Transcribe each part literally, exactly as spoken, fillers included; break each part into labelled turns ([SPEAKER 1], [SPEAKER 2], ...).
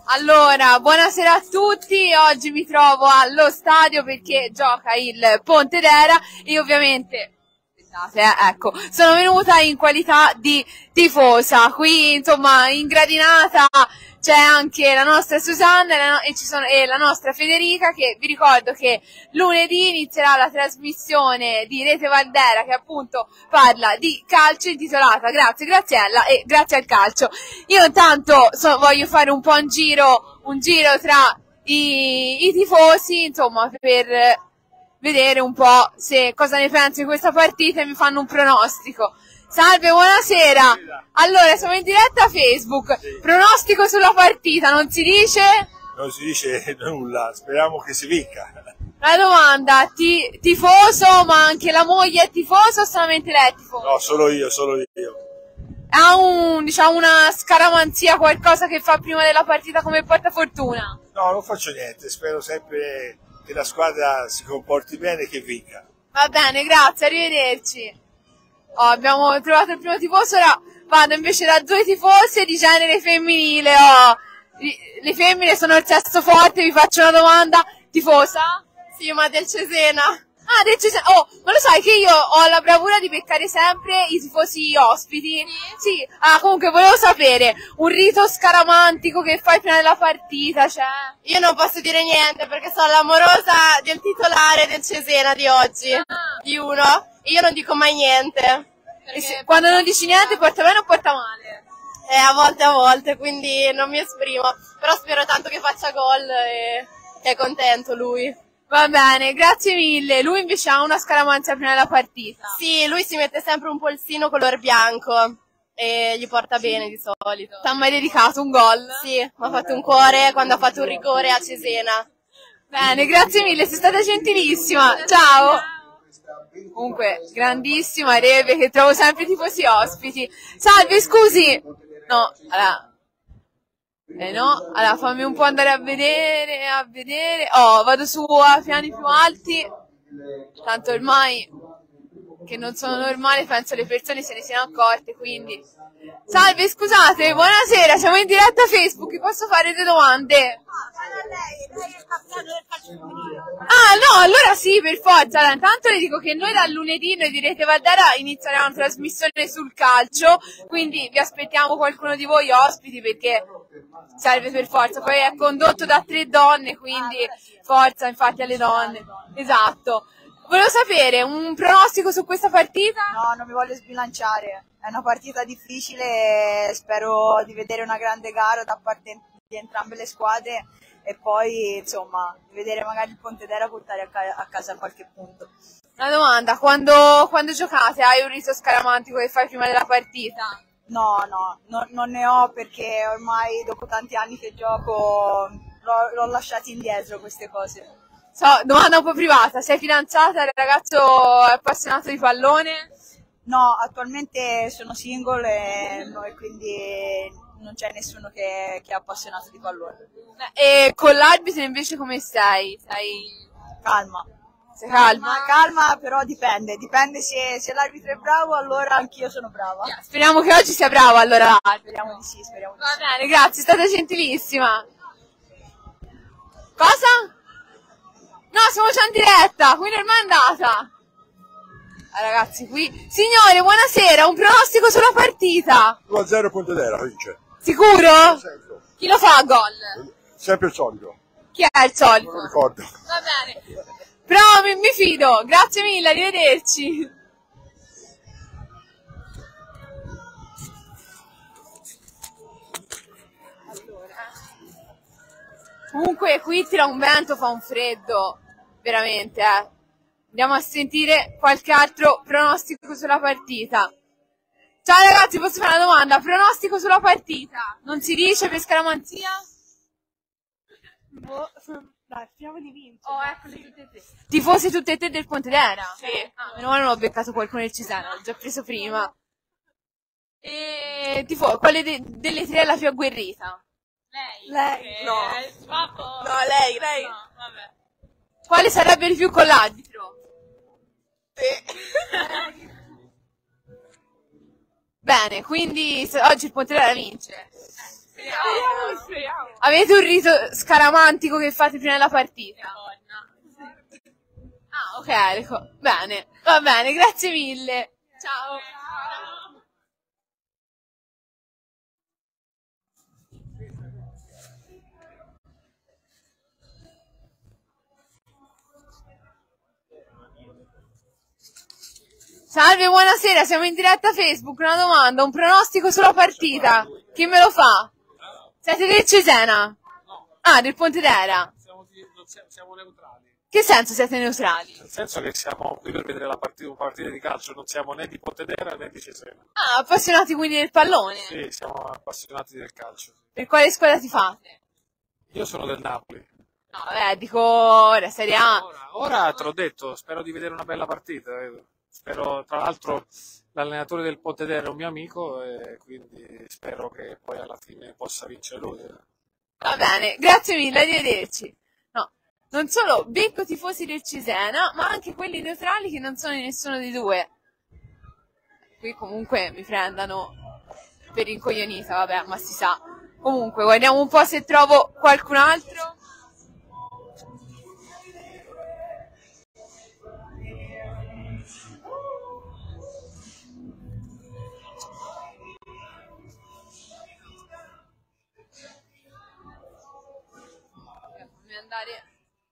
[SPEAKER 1] Allora, buonasera a tutti, oggi mi trovo allo stadio perché gioca il Pontedera e ovviamente, aspettate, eh, ecco, sono venuta in qualità di tifosa, qui insomma in gradinata c'è anche la nostra Susanna e la, e ci sono, e la nostra Federica, che vi ricordo che lunedì inizierà la trasmissione di Rete Valdera che appunto parla di calcio, intitolata Grazie Graziella e Grazie al calcio. Io intanto so, voglio fare un po' un giro, un giro tra i, i tifosi, insomma, per vedere un po' se cosa ne penso di questa partita e mi fanno un pronostico. Salve, buonasera. Allora, siamo in diretta Facebook. Pronostico sulla partita, non si dice?
[SPEAKER 2] Non si dice nulla, speriamo che si vinca.
[SPEAKER 1] La domanda, ti, tifoso, ma anche la moglie è tifoso o solamente lei è tifoso?
[SPEAKER 2] No, solo io, solo io.
[SPEAKER 1] Ha un, diciamo, una scaramanzia, qualcosa che fa prima della partita come portafortuna?
[SPEAKER 2] No, non faccio niente, spero sempre che la squadra si comporti bene e che vinca.
[SPEAKER 1] Va bene, grazie, arrivederci. Oh, abbiamo trovato il primo tifoso, ora vado invece da due tifose di genere femminile. Oh. Le femmine sono il sesso forte, vi faccio una domanda. Tifosa?
[SPEAKER 3] Sì, ma del Cesena.
[SPEAKER 1] Ah, del Cesena. Oh, ma lo sai che io ho la bravura di beccare sempre i tifosi ospiti? Sì. Sì. Ah, comunque volevo sapere, un rito scaramantico che fai prima della partita, cioè?
[SPEAKER 3] Io non posso dire niente perché sono l'amorosa del titolare del Cesena di oggi. Ah. Di uno. Io non dico mai niente.
[SPEAKER 1] E se, quando non dici niente porta bene o porta male?
[SPEAKER 3] Eh, a volte a volte, quindi non mi esprimo. Però spero tanto che faccia gol e che è contento lui.
[SPEAKER 1] Va bene, grazie mille. Lui invece ha una scaramanzia prima della partita.
[SPEAKER 3] Sì, lui si mette sempre un polsino color bianco e gli porta bene di solito.
[SPEAKER 1] Ti ha mai dedicato un gol?
[SPEAKER 3] Sì, mi ha fatto un cuore quando ha fatto un rigore a Cesena.
[SPEAKER 1] Bene, grazie mille, sei stata gentilissima. Ciao. Comunque, grandissima Reve, che trovo sempre tifosi ospiti. Salve, scusi! No, allora... Eh no, allora fammi un po' andare a vedere, a vedere... Oh, vado su a piani più alti. Tanto ormai, che non sono normale, penso le persone se ne siano accorte, quindi... Salve, scusate, buonasera, siamo in diretta a Facebook, vi posso fare due domande? Ah no, allora sì, per forza. Allora, intanto le dico che noi dal lunedì, noi di Rete Valdera, inizieremo una trasmissione sul calcio, quindi vi aspettiamo qualcuno di voi ospiti perché serve per forza. Poi è condotto da tre donne, quindi forza infatti alle donne. Esatto. Volevo sapere un pronostico su questa partita?
[SPEAKER 4] No, non mi voglio sbilanciare. È una partita difficile, spero di vedere una grande gara da parte di entrambe le squadre e poi insomma vedere magari il Pontedera portare a, ca a casa qualche punto.
[SPEAKER 1] Una domanda, quando, quando giocate hai un rito scaramantico che fai prima della partita?
[SPEAKER 4] No, no, no, non ne ho perché ormai dopo tanti anni che gioco l'ho lasciati indietro queste cose.
[SPEAKER 1] So, domanda un po' privata, sei fidanzata, il ragazzo è appassionato di pallone?
[SPEAKER 4] No, attualmente sono single e, no, e quindi non c'è nessuno che, che è appassionato di pallone.
[SPEAKER 1] E con l'arbitro invece come sei? Sei
[SPEAKER 4] calma.
[SPEAKER 1] Sei calma?
[SPEAKER 4] Ma calma, però dipende, dipende se, se l'arbitro è bravo, allora anch'io sono brava.
[SPEAKER 1] Yeah, speriamo che oggi sia bravo allora.
[SPEAKER 4] Speriamo di sì, speriamo di
[SPEAKER 1] Va
[SPEAKER 4] sì.
[SPEAKER 1] bene, grazie, è stata gentilissima. Cosa? No, siamo già in diretta, qui non è mai andata. Ah, ragazzi, qui... Signore, buonasera, un pronostico sulla partita.
[SPEAKER 2] due a zero Pontedera, vince.
[SPEAKER 1] Sicuro?
[SPEAKER 2] Sempre.
[SPEAKER 1] Chi lo fa a gol?
[SPEAKER 2] Sempre il solito.
[SPEAKER 1] Chi è il solito?
[SPEAKER 2] Non lo ricordo.
[SPEAKER 1] Va bene. Però mi, mi fido, grazie mille, arrivederci. Comunque qui tira un vento, fa un freddo, veramente, eh. Andiamo a sentire qualche altro pronostico sulla partita. Ciao ragazzi, posso fare una domanda? Pronostico sulla partita? Non si dice per scaramanzia?
[SPEAKER 5] Boh, dai, speriamo di vincere.
[SPEAKER 1] Oh, eccole tutte e tre. Tifosi tutte e tre del Pontedera?
[SPEAKER 3] Sì.
[SPEAKER 1] Ah, meno male non ho beccato qualcuno del Cesena, l'ho già preso prima. E tifo, quale de delle tre è la più agguerrita?
[SPEAKER 3] Lei?
[SPEAKER 4] Lei?
[SPEAKER 3] No.
[SPEAKER 4] No, lei, lei.
[SPEAKER 3] No, vabbè.
[SPEAKER 1] Quale sarebbe di più con l'arbitro?
[SPEAKER 4] Sì.
[SPEAKER 1] Bene, quindi se oggi il Pontedera vince.
[SPEAKER 3] Speriamo.
[SPEAKER 1] Speriamo, speriamo. Avete un rito scaramantico che fate prima della partita? Ah, ok, ecco. Bene, va bene, grazie mille. Ciao. Salve, buonasera, siamo in diretta a Facebook, una domanda, un pronostico sulla partita. Chi me lo fa? Siete del Cesena? Ah, del Pontedera?
[SPEAKER 6] Siamo, di, non siamo, siamo neutrali.
[SPEAKER 1] Che senso siete neutrali?
[SPEAKER 6] Nel senso che siamo qui per vedere la partita, una partita di calcio, non siamo né di Pontedera né di Cesena.
[SPEAKER 1] Ah, appassionati quindi del pallone?
[SPEAKER 6] Sì, siamo appassionati del calcio.
[SPEAKER 1] Per quale squadra ti fate?
[SPEAKER 6] Io sono del Napoli.
[SPEAKER 1] No, beh, dico ora, Serie A.
[SPEAKER 6] Ora, ora te l'ho detto, spero di vedere una bella partita. Spero, tra l'altro, l'allenatore del Pontedera è un mio amico e quindi spero che poi alla fine possa vincere lui.
[SPEAKER 1] Va bene, grazie mille, arrivederci. No, non solo becco tifosi del Cesena, ma anche quelli neutrali che non sono di nessuno dei due. Qui comunque mi prendano per incoglionita, vabbè, ma si sa. Comunque, guardiamo un po' se trovo qualcun altro. Andare.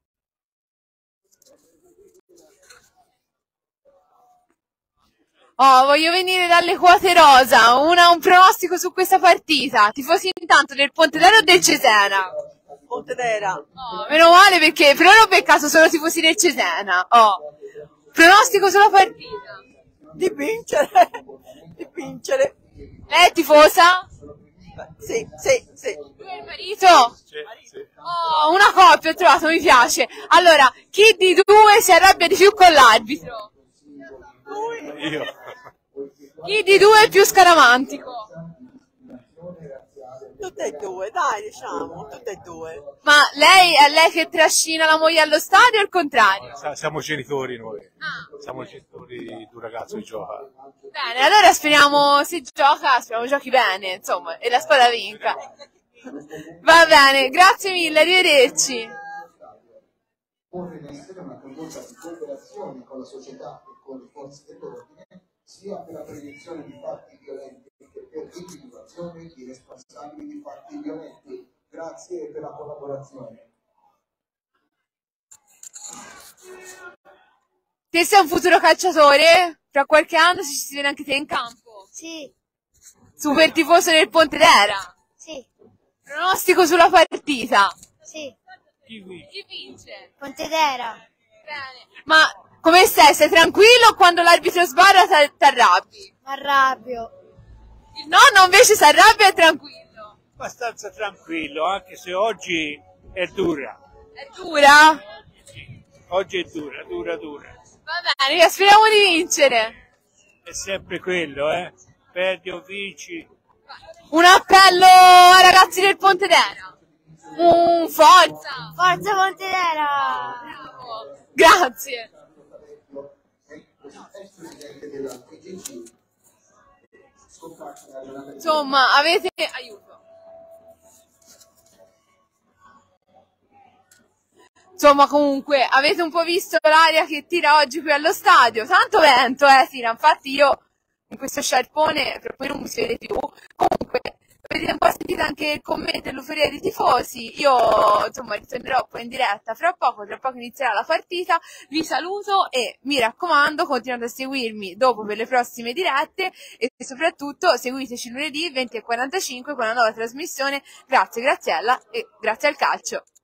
[SPEAKER 1] Oh, voglio venire dalle quote rosa. Una, un pronostico su questa partita. Tifosi intanto del Pontedera o del Cesena?
[SPEAKER 4] Pontedera.
[SPEAKER 1] Oh, meno male perché per ora ho beccato solo tifosi del Cesena. Oh. Pronostico sulla partita.
[SPEAKER 4] Di vincere. Di vincere.
[SPEAKER 1] Lei è tifosa?
[SPEAKER 4] Sì, sì, sì.
[SPEAKER 1] Lui è il marito?
[SPEAKER 6] Sì, sì.
[SPEAKER 1] Oh, una coppia ho trovato, mi piace. Allora, chi di due si arrabbia di più con l'arbitro?
[SPEAKER 6] Io.
[SPEAKER 1] Chi di due è più scaramantico?
[SPEAKER 4] Tutte e due, dai, diciamo, tutte e due.
[SPEAKER 1] Ma lei è lei che trascina la moglie allo stadio o il contrario?
[SPEAKER 6] Siamo genitori noi.
[SPEAKER 1] Ah.
[SPEAKER 6] Siamo genitori di un ragazzo che gioca.
[SPEAKER 1] Bene, allora speriamo si gioca, speriamo giochi bene, insomma, e la squadra vinca. Va bene, grazie mille, arrivederci.
[SPEAKER 7] Porre in essere una condotta di cooperazione con la società e con le forze dell'ordine, sia per la prevenzione di fatti violenti che per l'individuazione di responsabili di fatti violenti. Grazie per la collaborazione.
[SPEAKER 1] Te sei un futuro calciatore? Tra qualche anno ci si vede anche te in campo?
[SPEAKER 3] Sì,
[SPEAKER 1] Super tifoso del Pontedera?
[SPEAKER 3] sì,
[SPEAKER 1] Pronostico sulla partita?
[SPEAKER 3] sì.
[SPEAKER 1] Chi vince?
[SPEAKER 3] Pontedera.
[SPEAKER 1] Bene. Ma come stai? Sei tranquillo o quando l'arbitro sbarra ti arrabbi?
[SPEAKER 3] Arrabbio.
[SPEAKER 1] Il nonno invece si arrabbia e è tranquillo.
[SPEAKER 2] Abbastanza tranquillo, anche se oggi è dura.
[SPEAKER 1] È dura?
[SPEAKER 2] Oggi è dura, dura, dura.
[SPEAKER 1] Va bene, speriamo di vincere.
[SPEAKER 2] È sempre quello, eh? Perdi o vinci.
[SPEAKER 1] Un appello ai ragazzi del Pontedera. Un forza.
[SPEAKER 3] Forza Pontedera!
[SPEAKER 1] Bravo. Grazie. Insomma, avete aiuto. Insomma, comunque, avete un po' visto l'aria che tira oggi qui allo stadio. Tanto vento, eh, tira. Infatti io in questo sciarpone per poi non mi si vede più. Comunque, avete un po' sentito anche il commento dell'euforia dei tifosi. Io, insomma, ritornerò poi in diretta fra poco, tra poco inizierà la partita. Vi saluto e mi raccomando, continuate a seguirmi dopo per le prossime dirette e soprattutto seguiteci lunedì venti e quarantacinque con la nuova trasmissione Grazie Graziella e Grazie al Calcio.